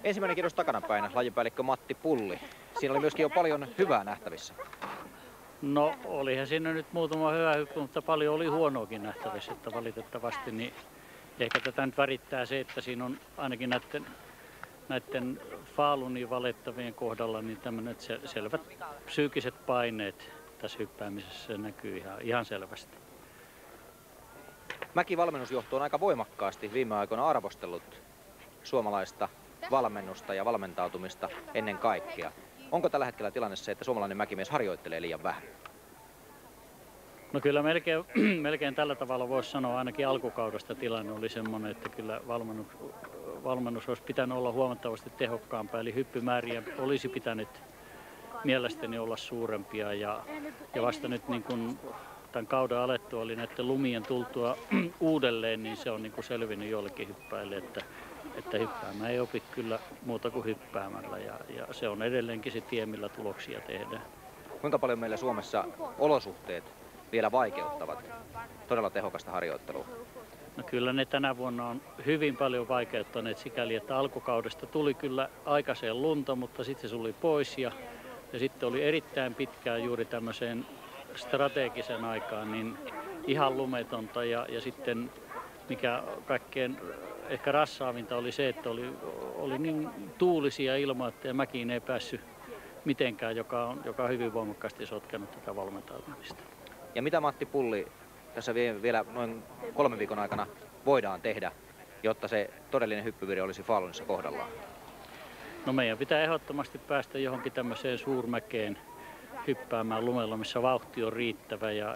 Ensimmäinen kierros takanapäin, lajipäällikkö Matti Pulli. Siinä oli myöskin jo paljon hyvää nähtävissä. No olihan siinä nyt muutama hyvä hyppy, mutta paljon oli huonoakin nähtävissä, että valitettavasti niin ehkä tätä nyt värittää se, että siinä on ainakin näiden Falunin valittavien kohdalla niin tämmöiset selvät psyykkiset paineet tässä hyppäämisessä näkyy ihan selvästi. Mäkivalmennusjohto on aika voimakkaasti viime aikoina arvostellut suomalaista valmennusta ja valmentautumista ennen kaikkea. Onko tällä hetkellä tilanne se, että suomalainen mäkimies harjoittelee liian vähän? No kyllä melkein tällä tavalla voisi sanoa, ainakin alkukaudesta tilanne oli semmoinen, että kyllä valmennus olisi pitänyt olla huomattavasti tehokkaampaa, eli hyppymääriä olisi pitänyt mielestäni olla suurempia ja vasta nyt niin kuin tämän kauden alettua oli näiden lumien tultua uudelleen, niin se on niin kuin selvinnyt joillekin hyppäille, että hyppäämään ei opi kyllä muuta kuin hyppäämällä ja se on edelleenkin se tie, millä tuloksia tehdään. Kuinka paljon meillä Suomessa olosuhteet vielä vaikeuttavat todella tehokasta harjoittelua? No kyllä ne tänä vuonna on hyvin paljon vaikeuttaneet sikäli, että alkukaudesta tuli kyllä aikaiseen lunta, mutta sitten se tuli pois ja sitten oli erittäin pitkään juuri tämmöiseen strategisen aikaan niin ihan lumetonta ja sitten mikä kaikkein ehkä rassaavinta oli se, että oli niin tuulisia ilmoja, ja mäkiin ei päässyt mitenkään, joka on hyvin voimakkaasti sotkenut tätä valmentautumista. Ja mitä Matti Pulli tässä vielä noin 3 viikon aikana voidaan tehdä, jotta se todellinen hyppyvire olisi Falunissa kohdallaan? No meidän pitää ehdottomasti päästä johonkin tämmöiseen suurmäkeen hyppäämään lumella, missä vauhti on riittävä ja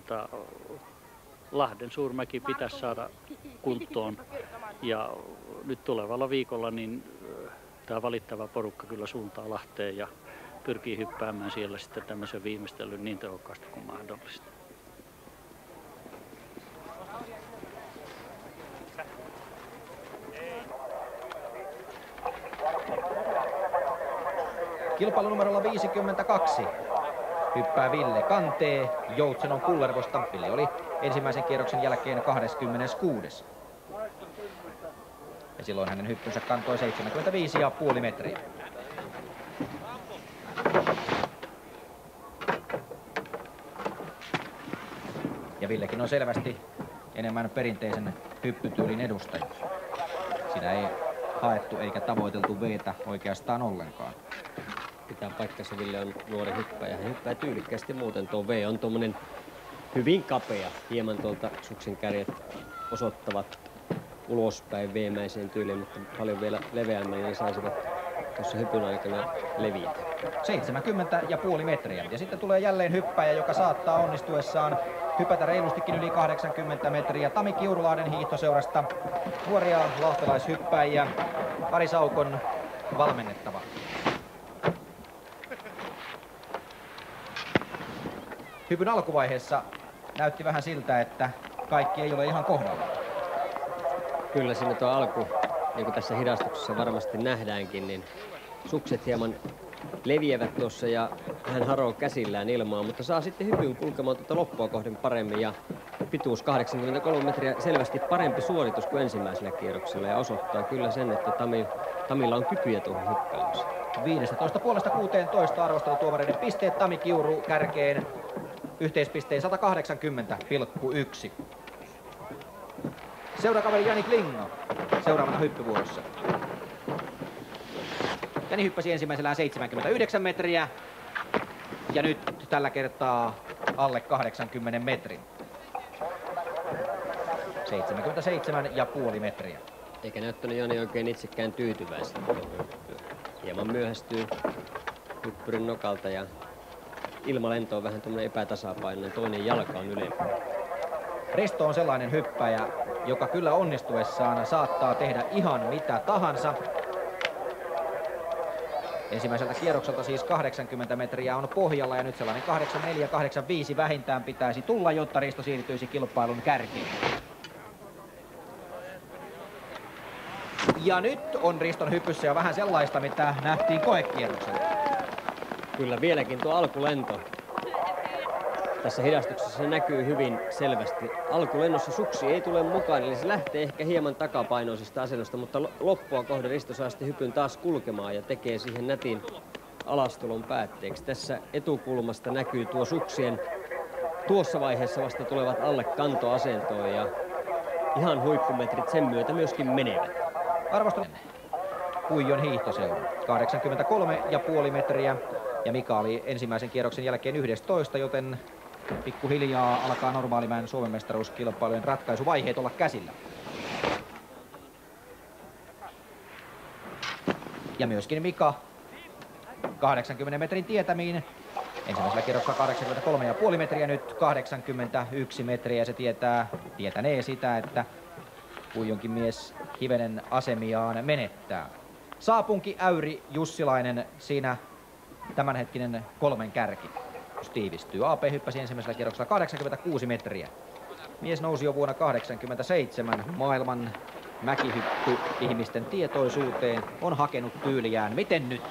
Lahden suurmäki pitäisi saada kuntoon ja nyt tulevalla viikolla niin tämä valittava porukka kyllä suuntaa Lahteen ja pyrkii hyppäämään siellä sitten tämmöisen viimeistelyn niin tehokkaasti kuin mahdollista. Kilpailu numerolla 52 hyppää Ville Kantee Joutsenon Kullervosta. Ville oli ensimmäisen kierroksen jälkeen 26. Ja silloin hänen hyppynsä kantoi 75,5 metriä. Ja Villekin on selvästi enemmän perinteisen hyppytyylin edustaja. Siinä ei haettu eikä tavoiteltu V:tä oikeastaan ollenkaan. Pitää paikkansa, Ville on nuori hyppäjä. Hän hyppää tyylikkäästi muuten. Tuo V on tuommoinen hyvin kapea. Hieman tuolta suksen kärjet osoittavat ulospäin V-mäiseen tyyliin, mutta paljon vielä leveämmällä niin saisivat tuossa hypyn aikana leviitä. 70,5 metriä. Ja sitten tulee jälleen hyppäjä, joka saattaa onnistuessaan hypätä reilustikin yli 80 metriä. Tami Kiurulahden hiihtoseurasta nuoria lahtelaishyppäjiä. Ari Saukon valmennettava. Hypyn alkuvaiheessa näytti vähän siltä, että kaikki ei ole ihan kohdalla. Kyllä siinä tuo alku, niin kuin tässä hidastuksessa varmasti nähdäänkin, niin sukset hieman leviävät tuossa ja hän haroo käsillään ilmaa, mutta saa sitten hypyn kulkemaan tuota loppua kohden paremmin ja pituus 83 metriä, selvästi parempi suoritus kuin ensimmäisellä kierroksella ja osoittaa kyllä sen, että Tamilla on kykyjä tuohon hyppäämiseen. 15,5–16 arvostelutuomareiden pisteet, Tami Kiuru kärkeen yhteispisteen 180,1. Seurakaveri Jani Klingo seuraavana hyppyvuorossa. Jani hyppäsi ensimmäisellään 79 metriä ja nyt tällä kertaa alle 80 metrin. 77,5 metriä. Eikä näyttänyt Jani oikein itsekään tyytyväiseltä. Hieman myöhästyy hyppyrin nokalta ja ilmalento on vähän tämmöinen epätasapainoinen. Toinen jalka on ylempänä. Risto on sellainen hyppäjä, joka kyllä onnistuessaan saattaa tehdä ihan mitä tahansa. Ensimmäiseltä kierrokselta siis 80 metriä on pohjalla ja nyt sellainen 84–85 vähintään pitäisi tulla, jotta Risto siirtyisi kilpailun kärkiin. Ja nyt on Riston hypyssä jo vähän sellaista, mitä nähtiin koekierroksella. Kyllä vieläkin tuo alkulento Tässä hidastuksessa se näkyy hyvin selvästi. Alkulennossa suksi ei tule mukaan, eli se lähtee ehkä hieman takapainoisesta asennosta, mutta loppua kohden Risto saa sitten hypyn taas kulkemaan ja tekee siihen nätin alastulon päätteeksi. Tässä etukulmasta näkyy tuo suksien tuossa vaiheessa vasta tulevat alle kantoasentoon ja ihan huippumetrit sen myötä myöskin menevät. Arvostelu Puijon hiihtoseura. 83,5 metriä. Ja Mika oli ensimmäisen kierroksen jälkeen 11, joten pikkuhiljaa alkaa Normaalimäen Suomen mestaruuskilpailujen ratkaisuvaiheet olla käsillä. Ja myöskin Mika 80 metrin tietämiin. Ensimmäisellä kierroksella 83,5 metriä, nyt 81 metriä. Ja se tietänee sitä, että Puijonkin mies hivenen asemiaan menettää. Saapunki, Äyri, Jussilainen siinä tämänhetkinen kolmen kärki, jos tiivistyy. AP hyppäsi ensimmäisellä kierroksella 86 metriä. Mies nousi jo vuonna 1987 maailman mäkihyppy ihmisten tietoisuuteen. On hakenut tyyliään. Miten nyt?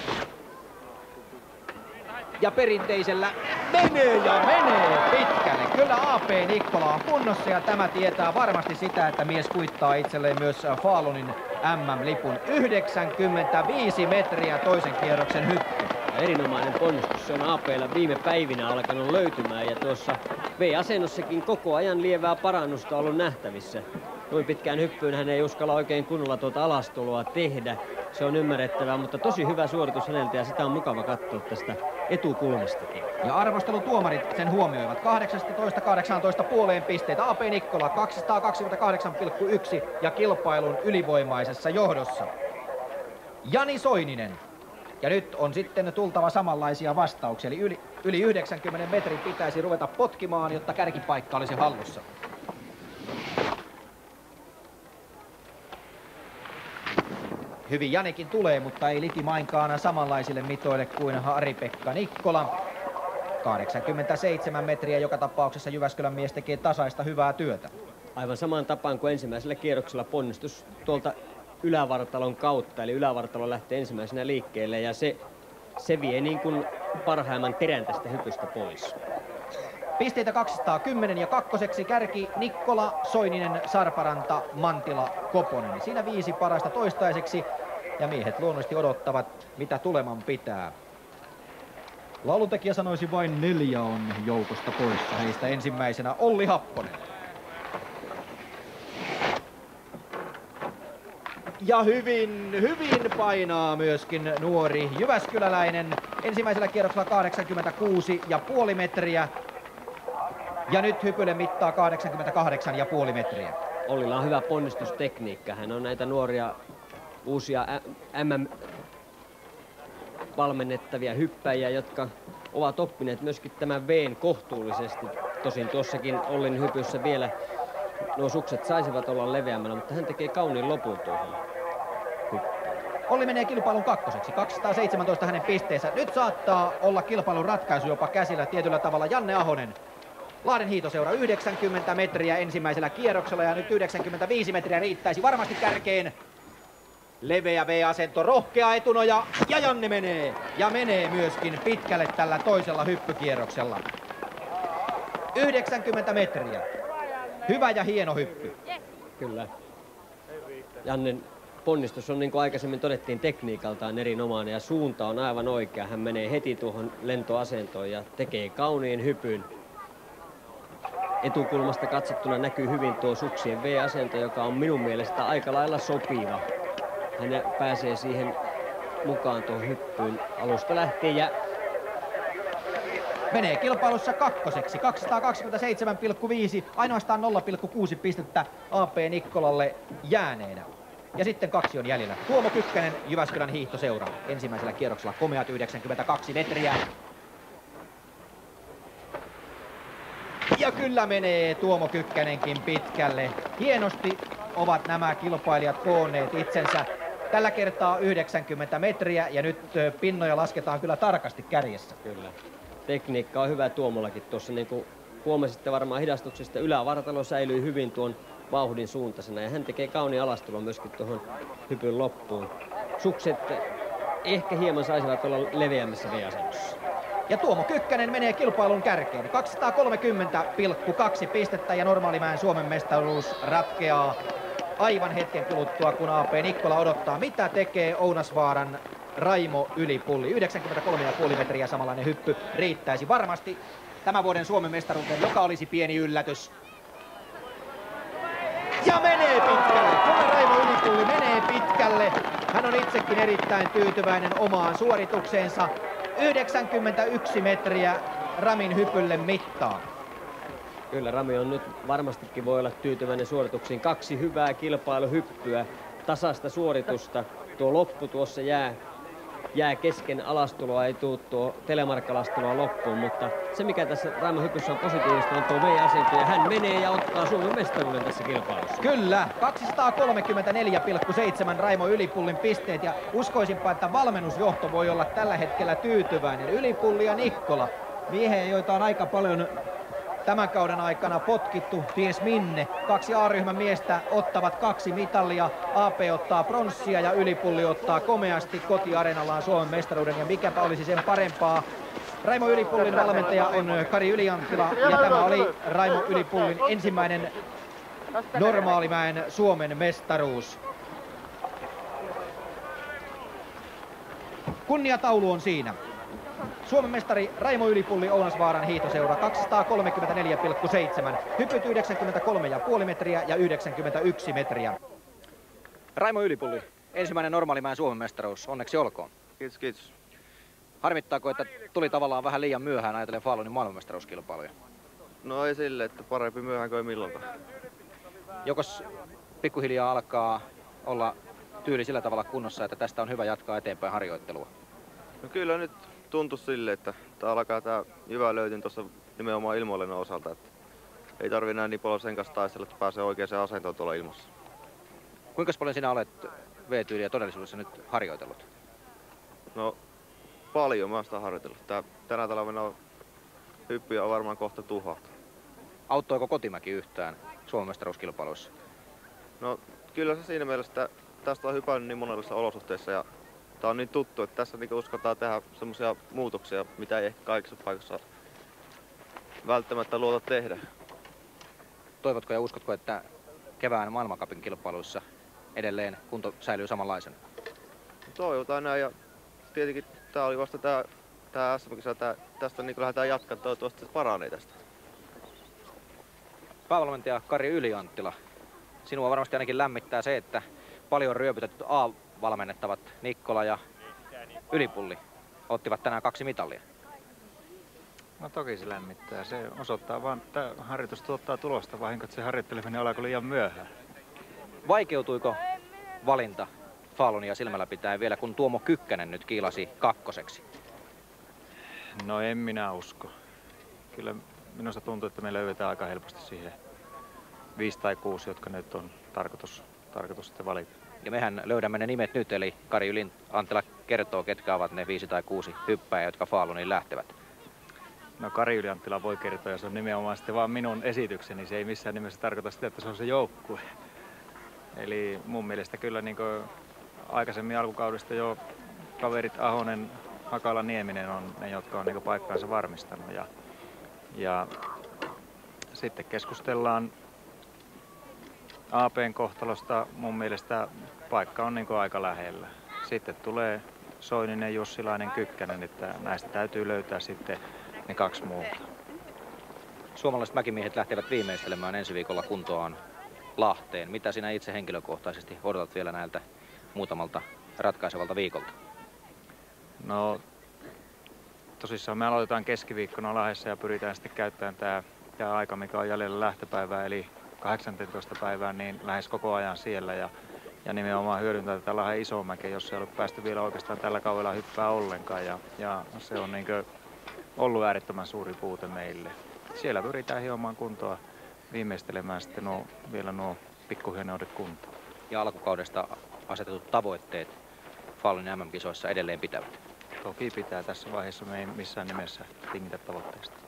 Ja perinteisellä menee pitkälle. Kyllä AP Nikkola on kunnossa ja tämä tietää varmasti sitä, että mies kuittaa itselleen myös Falonin MM-lipun. 95 metriä toisen kierroksen hyppy. Erinomainen ponnistus, se on AP:llä viime päivinä alkanut löytymään ja tuossa V-asennossakin koko ajan lievää parannusta ollut nähtävissä. Noin pitkään hyppyyn hän ei uskalla oikein kunnolla tuota alastuloa tehdä. Se on ymmärrettävää, mutta tosi hyvä suoritus häneltä ja sitä on mukava katsoa tästä etukulmastakin. Ja arvostelutuomarit sen huomioivat 18-18,5 pisteitä. AP Nikkola 228,1 ja kilpailun ylivoimaisessa johdossa. Jani Soininen. Ja nyt on sitten tultava samanlaisia vastauksia, eli yli 90 metrin pitäisi ruveta potkimaan, jotta kärkipaikka olisi hallussa. Hyvin Janikin tulee, mutta ei likimainkaan samanlaisille mitoille kuin Ari-Pekka Nikkola. 87 metriä joka tapauksessa Jyväskylän mies tekee tasaista hyvää työtä. Aivan samaan tapaan kuin ensimmäisellä kierroksella ponnistus tuolta ylävartalon kautta, eli ylävartalo lähtee ensimmäisenä liikkeelle ja se vie niin kuin parhaimman terän tästä hypystä pois. Pisteitä 210 ja kakkoseksi kärki Nikkola, Soininen, Sarparanta, Mantila, Koponen. Siinä 5 parasta toistaiseksi ja miehet luonnollisesti odottavat mitä tuleman pitää. Lauluntekijä sanoisi vain 4 on joukosta poissa. Heistä ensimmäisenä Olli Happonen. Ja hyvin painaa myöskin nuori jyväskyläläinen. Ensimmäisellä kierroksella 86,5 metriä. Ja nyt hypylle mittaa 88,5 metriä. Ollilla on hyvä ponnistustekniikka. Hän on näitä nuoria uusia valmennettavia hyppäjiä, jotka ovat oppineet myöskin tämän V:n kohtuullisesti. Tosin tuossakin Ollin hypyssä vielä nuo sukset saisivat olla leveämmällä, mutta hän tekee kauniin lopun tuohon hyppyyn. Olli menee kilpailun kakkoseksi, 217 hänen pisteensä. Nyt saattaa olla kilpailun ratkaisu jopa käsillä tietyllä tavalla. Janne Ahonen. Lahden hiihtoseura 90 metriä ensimmäisellä kierroksella ja nyt 95 metriä riittäisi varmasti kärkeen. Leveä V-asento, rohkea etunoja ja Janne menee. Ja menee myöskin pitkälle tällä toisella hyppykierroksella. 90 metriä. Hyvä ja hieno hyppy. Kyllä. Jannen ponnistus on, niin kuin aikaisemmin todettiin, tekniikaltaan erinomainen ja suunta on aivan oikea. Hän menee heti tuohon lentoasentoon ja tekee kauniin hypyn. Etukulmasta katsottuna näkyy hyvin tuo suksien V-asento, joka on minun mielestä aika lailla sopiva. Hän pääsee siihen mukaan tuohon hyppyyn alusta lähtien ja menee kilpailussa kakkoseksi, 227,5, ainoastaan 0,6 pistettä AP Nikkolalle jääneenä. Ja sitten 2 on jäljellä. Tuomo Kykkänen, Jyväskylän hiihtoseura. Ensimmäisellä kierroksella komeat 92 metriä. Ja kyllä menee Tuomo Kykkänenkin pitkälle. Hienosti ovat nämä kilpailijat koonneet itsensä. Tällä kertaa 90 metriä ja nyt pinnoja lasketaan kyllä tarkasti kärjessä. Kyllä. Tekniikka on hyvä Tuomollakin tuossa, niin kuin huomasitte varmaan hidastuksesta. Ylävartalo säilyy hyvin tuon vauhdin suuntaisena ja hän tekee kauniin alastulon myöskin tuohon hypyn loppuun. Sukset ehkä hieman saisivat olla leveämmässä V-asennossa. Ja Tuomo Kykkänen menee kilpailun kärkeen. 230,2 pistettä ja Normaalimäen Suomen mestaruus ratkeaa aivan hetken kuluttua, kun AP Nikkola odottaa, mitä tekee Ounasvaaran Raimo Ylipulli. 93,5 metriä samanlainen hyppy riittäisi varmasti tämän vuoden Suomen mestaruuteen, joka olisi pieni yllätys. Ja menee pitkälle! Kyllä Raimo Ylipulli menee pitkälle. Hän on itsekin erittäin tyytyväinen omaan suoritukseensa. 91 metriä Ramin hypylle mittaa. Kyllä Rami on nyt varmastikin voi olla tyytyväinen suorituksiin. 2 hyvää kilpailuhyppyä, tasasta suoritusta. Tuo loppu tuossa jää kesken alastuloa, ei tule tuo telemarkkalastuloa loppuun, mutta se mikä tässä Raimon hypyssä on positiivista on tuo V-asento, ja hän menee ja ottaa Suomen mestaruuden tässä kilpailussa. Kyllä, 234,7 Raimo Ylipullin pisteet, ja uskoisinpa, että valmennusjohto voi olla tällä hetkellä tyytyväinen. Ylipulli ja Nikkola, miehiä, joita on aika paljon tämän kauden aikana potkittu ties minne. 2 A-ryhmän miestä ottavat 2 mitalia. AP ottaa pronssia ja Ylipulli ottaa komeasti kotiareenallaan Suomen mestaruuden. Ja mikäpä olisi sen parempaa. Raimo Ylipullin valmentaja on Kari Ylianttila ja tämä oli Raimo Ylipullin ensimmäinen Normaalimäen Suomen mestaruus. Kunniataulu on siinä. Suomen mestari Raimo Ylipulli Ounasvaaran hiihtoseura 234,7, hypyt 93,5 metriä ja 91 metriä. Raimo Ylipulli, ensimmäinen Normaalimäen Suomen mestaruus, onneksi olkoon. Kiitos, kiitos. Harmittaako, että tuli tavallaan vähän liian myöhään ajatellen Falunin maailmanmestaruuskilpailuja? No ei sille, että parempi myöhään kuin ei milloinkaan. Jokos pikkuhiljaa alkaa olla tyyli sillä tavalla kunnossa, että tästä on hyvä jatkaa eteenpäin harjoittelua? No kyllä nyt tuntuu sille, että tää alkaa tää hyvä löytyn tuossa nimenomaan ilmoilennon osalta. Että ei tarvi enää niin paljon sen kanssa taistella, että pääsee oikeaan asentoon tuolla ilmassa. Kuinka paljon sinä olet V-tyyliä todellisuudessa nyt harjoitellut? No paljon mä oon sitä harjoitellut. Tänä talvena hyppyjä on varmaan kohta 1000. Auttoiko kotimäki yhtään Suomen mestaruuskilpailuissa? No kyllä se siinä mielessä, että tästä on hypännyt niin monenlaisissa olosuhteissa ja tää on niin tuttu, että tässä niinku uskotaan tehdä semmosia muutoksia, mitä ei ehkä kaikissa paikoissa välttämättä luota tehdä. Toivotko ja uskotko, että kevään maailmancupin kilpailuissa edelleen kunto säilyy samanlaisena? Toivotaan näin ja tietenkin tää oli vasta tää SM-kisa, tästä niin lähdetään jatkamaan, toivottavasti se paranee tästä. Päävalmentaja Kari Ylianttila, sinua varmasti ainakin lämmittää se, että paljon ryöpytetyt A-valmennettavat Nikkola ja Ylipulli ottivat tänään 2 mitalia. No toki se lämmittää. Se osoittaa vaan, että harjoitus tuottaa tulosta, vahinko, että se harjoitteleminen alkoi liian myöhään. Vaikeutuiko valinta Falunia silmällä pitäen vielä, kun Tuomo Kykkänen nyt kiilasi 2. No en minä usko. Kyllä minusta tuntuu, että me löydetään aika helposti siihen 5 tai 6, jotka nyt on tarkoitus sitten valita. Ja mehän löydämme ne nimet nyt, eli Kari Ylianttila kertoo, ketkä ovat ne 5 tai 6 hyppäjää, jotka Faluniin lähtevät. No Kari Ylianttila voi kertoa, ja se on nimenomaan sitten vaan minun esitykseni. Se ei missään nimessä tarkoita sitä, että se on se joukkue. Eli mun mielestä kyllä niin kuin aikaisemmin alkukaudesta jo kaverit Ahonen, Hakala, Nieminen on ne, jotka on niin kuin paikkaansa varmistanut. Ja sitten keskustellaan AP:n kohtalosta. Mun mielestä paikka on niin kuin aika lähellä. Sitten tulee Soininen, Jussilainen, Kykkänen, että näistä täytyy löytää sitten ne 2 muuta. Suomalaiset mäkimiehet lähtevät viimeistelemään ensi viikolla kuntoaan Lahteen. Mitä sinä itse henkilökohtaisesti odotat vielä näiltä muutamalta ratkaisevalta viikolta? No tosissaan me aloitetaan keskiviikkona Lahdessa ja pyritään sitten käyttämään tämä aika, mikä on jäljellä lähtöpäivää, eli 18 päivää, niin lähes koko ajan siellä ja nimenomaan hyödyntää tätä Lahden Isomäkeä, jos ei ole päästy vielä oikeastaan tällä kaudella hyppää ollenkaan ja se on niin kuin ollut äärettömän suuri puute meille. Siellä pyritään hiomaan kuntoa, viimeistelemään sitten vielä nuo pikkuhienoudet kuntoon. Ja alkukaudesta asetetut tavoitteet Falunin MM-kisoissa edelleen pitävät? Toki pitää, tässä vaiheessa me ei missään nimessä tingitä tavoitteista.